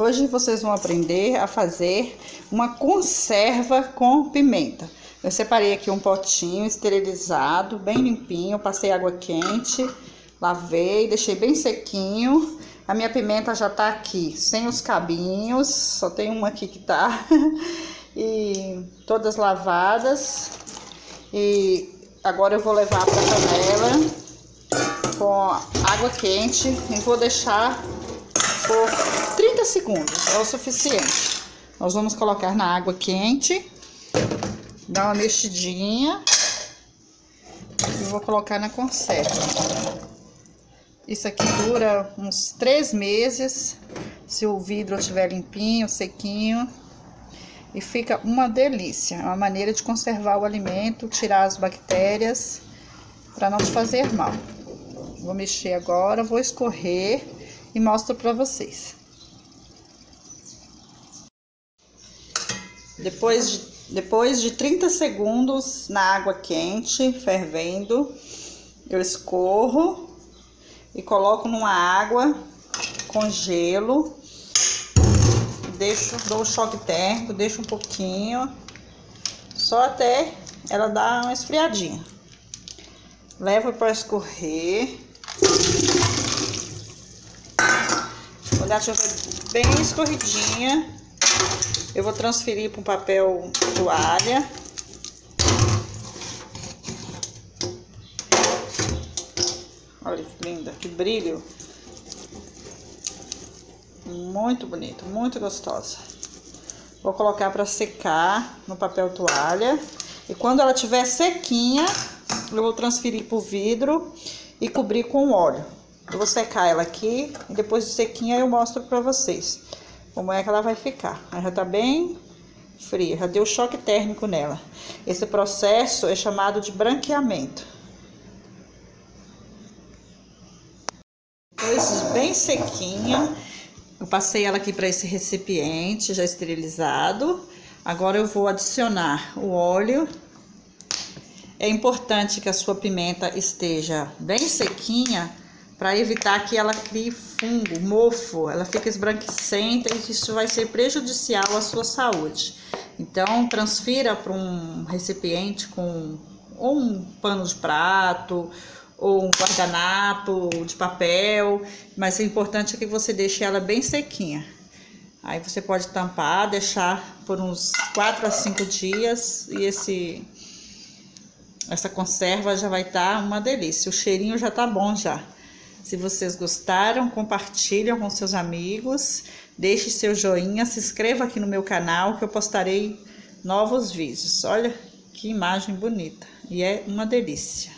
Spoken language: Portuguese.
hoje vocês vão aprender a fazer uma conserva com pimenta. Eu separei aqui um potinho esterilizado, bem limpinho, passei água quente, lavei, deixei bem sequinho. A minha pimenta já tá aqui, sem os cabinhos, só tem uma aqui que tá, e todas lavadas. E agora eu vou levar para a panela com água quente e vou deixar por 30 segundos, é o suficiente. Nós vamos colocar na água quente, dar uma mexidinha e vou colocar na conserva. Isso aqui dura uns 3 meses, se o vidro estiver limpinho, sequinho, e fica uma delícia. É uma maneira de conservar o alimento, tirar as bactérias para não te fazer mal. Vou mexer agora, vou escorrer e mostro para vocês. Depois de 30 segundos na água quente, fervendo, eu escorro e coloco numa água com gelo. Dou um choque térmico, deixo um pouquinho, só até ela dar uma esfriadinha. Levo para escorrer. Quando ela estiver bem escorridinha, eu vou transferir para um papel toalha. Olha que linda, que brilho. Muito bonito, muito gostosa. Vou colocar para secar no papel toalha. E quando ela estiver sequinha, eu vou transferir para o vidro e cobrir com óleo. Eu vou secar ela aqui e depois de sequinha eu mostro para vocês como é que ela vai ficar. Ela já tá bem fria, já deu choque térmico nela. Esse processo é chamado de branqueamento. Depois bem sequinha, eu passei ela aqui para esse recipiente já esterilizado. Agora eu vou adicionar o óleo. É importante que a sua pimenta esteja bem sequinha para evitar que ela crie fungo, mofo. Ela fica esbranquiçenta e isso vai ser prejudicial à sua saúde. Então, transfira para um recipiente com ou um pano de prato ou um guardanapo de papel, mas é importante que você deixe ela bem sequinha. Aí você pode tampar, deixar por uns 4 a 5 dias e essa conserva já vai estar uma delícia. O cheirinho já tá bom já. Se vocês gostaram, compartilhem com seus amigos, deixe seu joinha, se inscreva aqui no meu canal que eu postarei novos vídeos. Olha que imagem bonita e é uma delícia.